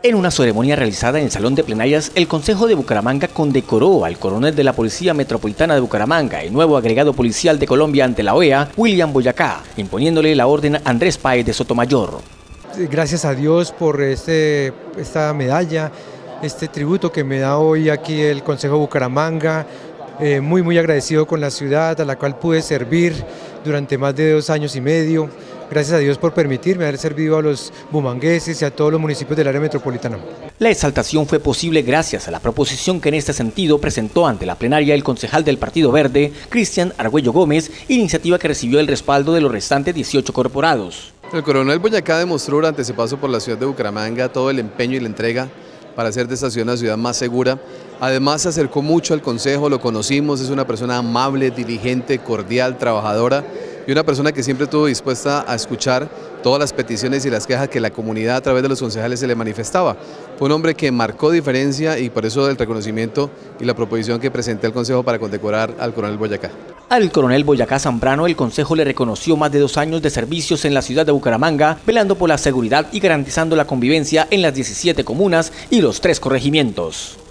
En una ceremonia realizada en el Salón de Plenarias, el Consejo de Bucaramanga condecoró al coronel de la Policía Metropolitana de Bucaramanga, el nuevo agregado policial de Colombia ante la OEA, William Boyacá, imponiéndole la orden a Andrés Páez de Sotomayor. Gracias a Dios por esta medalla, este tributo que me da hoy aquí el Consejo de Bucaramanga. Muy agradecido con la ciudad a la cual pude servir durante más de 2 años y medio. Gracias a Dios por permitirme haber servido a los bumangueses y a todos los municipios del área metropolitana. La exaltación fue posible gracias a la proposición que en este sentido presentó ante la plenaria el concejal del Partido Verde, Cristian Argüello Gómez, iniciativa que recibió el respaldo de los restantes 18 corporados. El coronel Boyacá demostró durante ese paso por la ciudad de Bucaramanga todo el empeño y la entrega para hacer de esta ciudad una ciudad más segura. Además se acercó mucho al consejo, lo conocimos, es una persona amable, diligente, cordial, trabajadora y una persona que siempre estuvo dispuesta a escuchar todas las peticiones y las quejas que la comunidad a través de los concejales se le manifestaba. Fue un hombre que marcó diferencia y por eso el reconocimiento y la proposición que presenté al consejo para condecorar al coronel Boyacá. Al coronel Boyacá Zambrano, el consejo le reconoció más de 2 años de servicios en la ciudad de Bucaramanga, velando por la seguridad y garantizando la convivencia en las 17 comunas y los 3 corregimientos.